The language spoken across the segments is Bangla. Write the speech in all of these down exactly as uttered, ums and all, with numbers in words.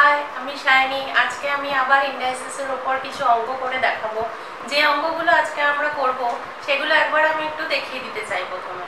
হাই, আমি শাইনি। আজকে আমি আবার ইন্ডাইসেসের উপর কিছু অঙ্ক করে দেখাবো। যে অঙ্কগুলো আজকে আমরা করব সেগুলো একবার আমি একটু দেখিয়ে দিতে চাই। প্রথমে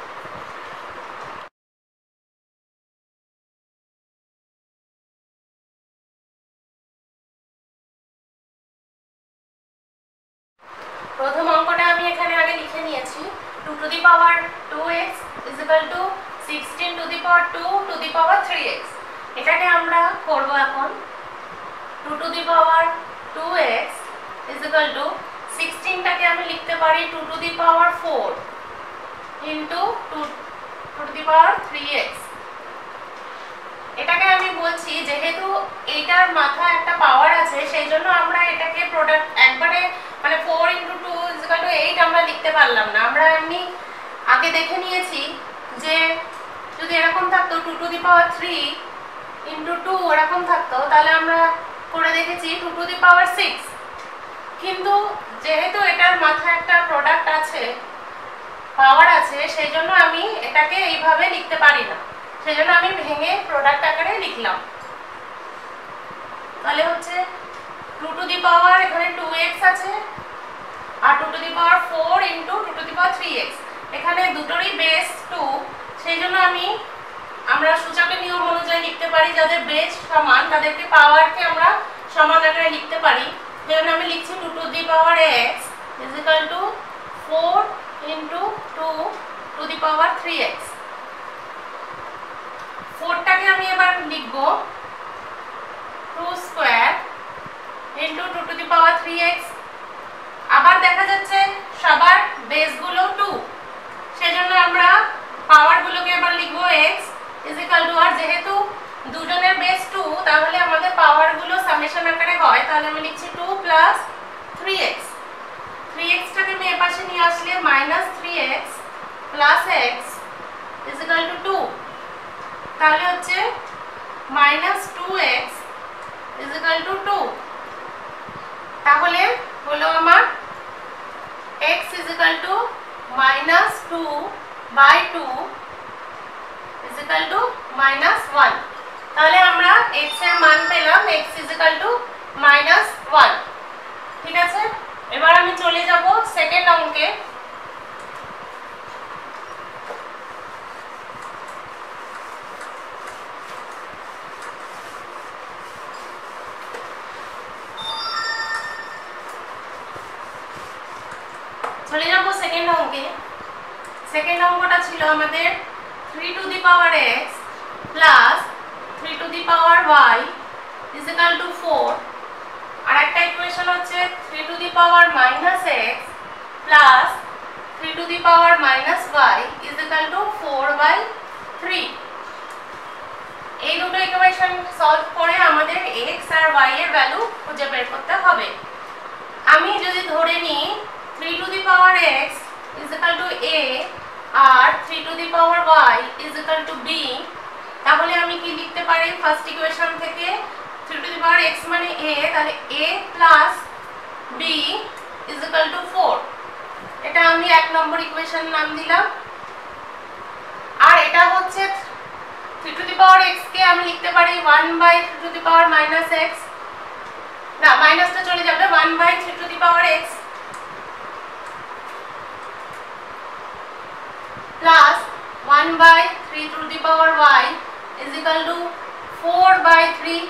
প্রথম অঙ্কটা আমি এখানে আগে লিখে নিয়েছি। Two to the power two x is equal to sixteen to the power two to the power three x. এটাকে আমরা করব এখন। Two to the power two x is equal to সিক্সটিনটাকে আমি লিখতে পারি two to the power four into two to the power three x. এটাকে আমি বলছি যেহেতু এইটার মাথায় একটা পাওয়ার আছে সেই জন্য আমরা এটাকে প্রোডাক্ট একবারে মানে four into two is equal to eight আমরা লিখতে পারলাম না। আমরা এমনি আগে দেখে নিয়েছি যে যদি এরকম থাকতো two to the power three into two এরকম থাকতো তাহলে আমরা করে দেখেছি two to the power six. কিন্তু যেহেতু এটার মাথায় একটা প্রোডাক্ট আছে, পাওয়ার আছে, সেই জন্য আমি এটাকে এইভাবে লিখতে পারি না। সেই জন্য আমি ভেঙে প্রোডাক্ট আকারে লিখলাম। তাহলে হচ্ছে টু টু দি পাওয়ার এখানে টু এক্স আছে আর two to the power four into two to the power three x. এখানে দুটোরই বেস টু, সেই জন্য আমি আমরা সূচকের নিয়ম অনুযায়ী লিখতে পারি যাদের বেস সমান তাদেরকে পাওয়ারকে আমরা সমান আকারে লিখতে পারি। সেই জন্য আমি লিখছি two to the power x is equal to four into two to the power three x. ফোরটাকে আমি এবার লিখব two square into two to the power three x. আবার দেখা যাচ্ছে সবার বেসগুলো টু, সেজন্য আমরা পাওয়ারগুলোকে এবার লিখব x is equal to, two যেহেতু দুজনের বেস টু তাহলে আমাদের পাওয়ারগুলো সামেশন আকারে হয়। তাহলে আমি লিখছি two plus three x. Three এক্সটাকে আমি এপাশে নিয়ে আসলে minus three x plus x is equal to two. তাহলে হচ্ছে minus two x is equal to two. তাহলে হলো আমার x is equal to minus two by two is equal to minus one. তাহলে আমরা x এর মান পেলাম x is equal to minus one. ঠিক আছে, এবার আমি চলে যাব সেকেন্ড অঙ্কে। চলে যাব সেকেন্ড অঙ্কে। সেকেন্ড অঙ্কটা ছিল আমাদের three to the power x plus three to the power y is equal to four. আর একটা ইকুয়েশন হচ্ছে three to the power minus x plus three to the power minus y is equal to four by three. এই দুটো ইকুয়েশন সলভ করে আমাদের এক্স আর ওয়াই এর ভ্যালু খুঁজে বের করতে হবে। আমি যদি ধরে নিই three to the power x is equal to A R three to the power y is equal to B, তাহলে আমি কি লিখতে পারি ফার্স্ট ইকুয়েশন থেকে three to the power x মানে এ, তাহলে A plus B is equal to four. এটা আমি এক নম্বর ইকুয়েশন নাম দিলাম। আর এটা হচ্ছে three to the power x কে আমি লিখতে পারি one by three to the power minus x, না মাইনাসটা চলে যাবে, one by three to the power x plus one by three to the power y is equal to four by three।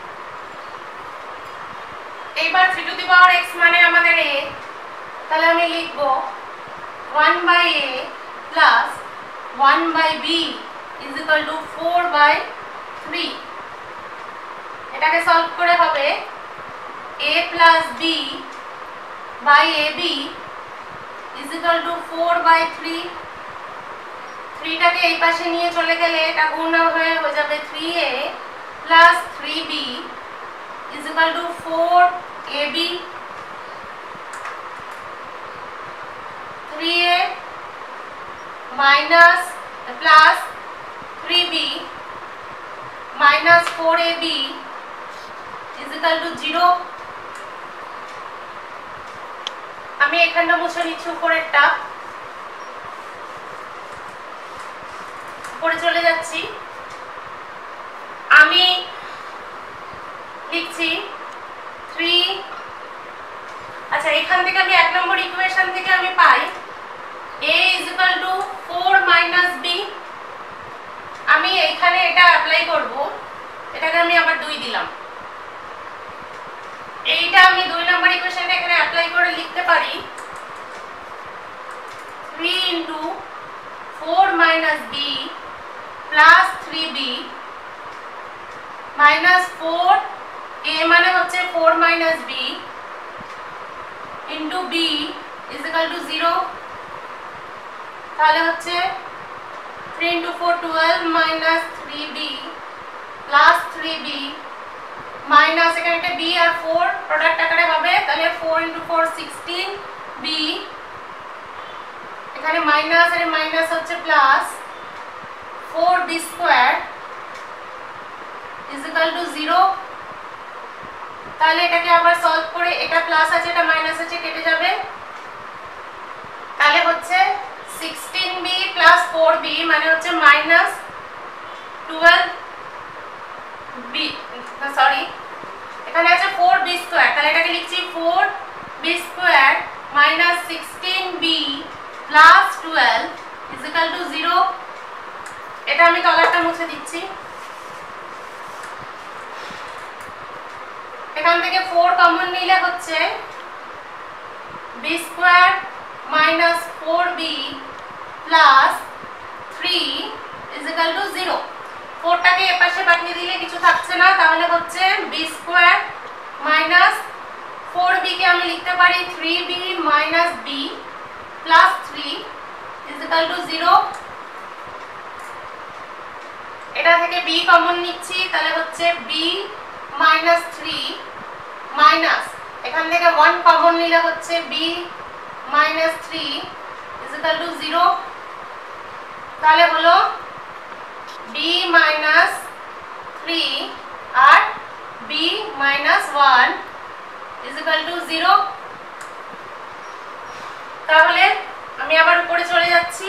এইবার three to the power x মানে আমাদের a, তাহলে আমি লিখব one by a plus one by b is equal to four by three। এটাকে সলভ করে হবে a plus b by ab is equal to four by three। থ্রিটাকে এই পাশে নিয়ে চলে গেলে এটা গুণ হয়ে হয়ে যাবে three A plus three B is equal to four A B. Three A minus plus three B minus four A B is equal to zero. আমি এখানটা মুছে নিচ্ছি উপরেরটা, উপরে চলে যাচ্ছি। আমি দুই দিলাম। এইটা আমি দুই নম্বর ইকুয়েশনটা এখানে অ্যাপ্লাই করে লিখতে পারি three into four minus B plus three B minus four A মানে হচ্ছে four minus B into B is equal to zero. তাহলে হচ্ছে three into four twelve minus three B plus three B minus এখানে একটা বি আর ফোর প্রোডাক্ট আকারে হবে, তাহলে four into four sixteen B, এখানে মাইনাস আর মাইনাস হচ্ছে plus four B square is equal to zero. তাহলে এটাকে আবার সলভ করে এটা প্লাস আছে এটা মাইনাস আছে কেটে যাবে, তাহলে হচ্ছে sixteen B plus four B মানে হচ্ছে মাইনাস টুয়েলভ বি, সরি এখানে আছে ফোর বি স্কোয়ার, তাহলে এটাকে লিখছি four B square minus sixteen B plus twelve is equal to zero. এটা আমি কালারটা মুছে দিচ্ছি। এখান থেকে ফোর কমন নিলে হচ্ছে B square minus four B plus three is equal to zero. ফোরটাকে এপাশে পাঠিয়ে দিলে কিছু থাকছে না, তাহলে হচ্ছে B square minus four B কে আমি লিখতে পারি three B minus B plus three is equal to zero. এটা থেকে বি কমন নিচ্ছি, তাহলে হচ্ছে বি মাইনাস থ্রি মাইনাস এখান থেকে ওয়ান কমন নিলে হচ্ছে B minus three is equal to zero. তাহলে হলো বি মাইনাস থ্রি আর B minus one is equal to zero. তাহলে আমি আবার উপরে চলে যাচ্ছি।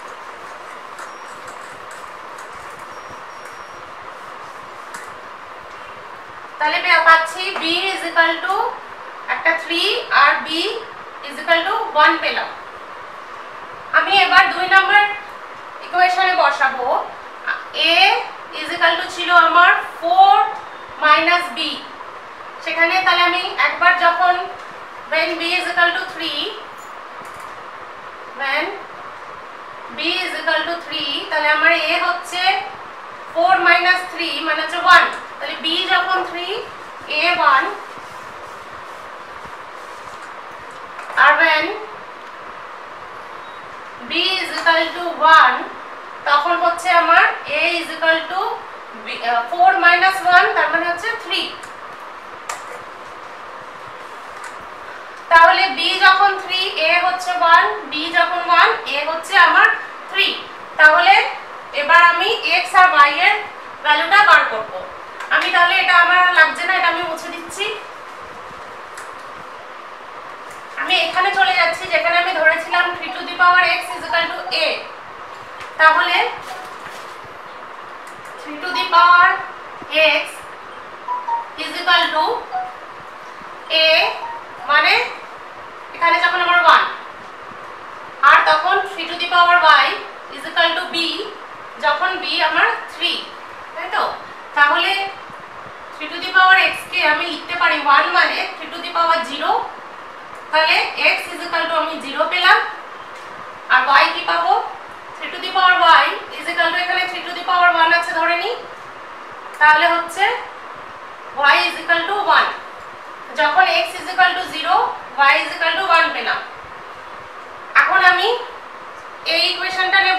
তাহলে পাচ্ছি b is equal to একটা থ্রি আর b is equal to one পেলাম। আমি এবার দুই নম্বর ইকুয়েশনে বসাবো। a is equal to ছিল আমার ফোর মাইনাস b, সেখানে তাহলে আমি একবার যখন when b is equal to three when b is equal to three তাহলে আমার a হচ্ছে ফোর মাইনাস থ্রি মানে হচ্ছে ওয়ান, তাহলে b যখন থ্রি a ওয়ান আর when b is equal to one তখন হচ্ছে আমার a is equal to four minus one তার মানে হচ্ছে থ্রি। তাহলে b যখন থ্রি a হচ্ছে ওয়ান, b যখন ওয়ান a হচ্ছে আমার থ্রি। তাহলে এবার আমি x আর y এর ভ্যালুটা বার করব। আমি তাহলে এটা আমার লাগছে না, এটা আমি মুছে দিচ্ছি। আমি এখানে চলে যাচ্ছি যেখানে আমি ধরেছিলাম three to the power x is equal to a। তাহলে three to the power x is equal to a মানে এখানে যখন আমার ওয়ান আর তখন three to the power y is equal to b যখন b আমার থ্রি, তাই তো? তাহলে three to the power x কে আমি লিখতে পারি ওয়ান মানে three to the power zero, তাহলে x is equal to আমি জিরো পেলাম। আর y কি পাবো? Three to the power y is equal to এখানে three to the power one আছে ধরে নি, তাহলে হচ্ছে y is equal to one. যখন x is equal to zero y is equal to one পেলাম। এখন আমি এই ইকুয়েশনটা নেব।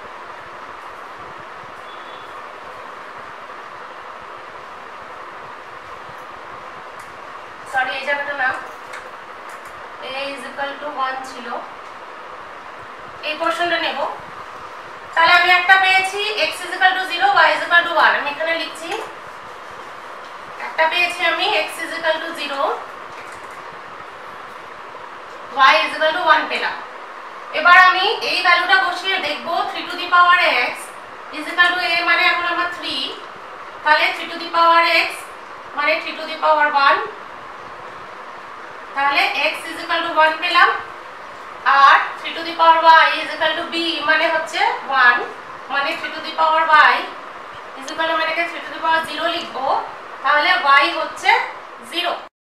সরি এই জায়গাটা না, a is equal to one ছিল, এই পোরশনটা নেব। তাহলে আমি একটা পেয়েছি x is equal to zero y is equal to one, আমি এখানে লিখছি একটা পেয়েছি আমি x is equal to zero y is equal to one পেলাম। এবার আমি এই ভ্যালুটা বসিয়ে দেখব three to the power x is equal to a মানে এখন আমার থ্রি, তাহলে three to the power x মানে three to the power one, তাহলে x is equal to one পেলাম। আর three to the power y is equal to b মানে হচ্ছে ওয়ান মানে three to the power y is equal to মানে three to the power zero লিখবো, তাহলে y হচ্ছে জিরো।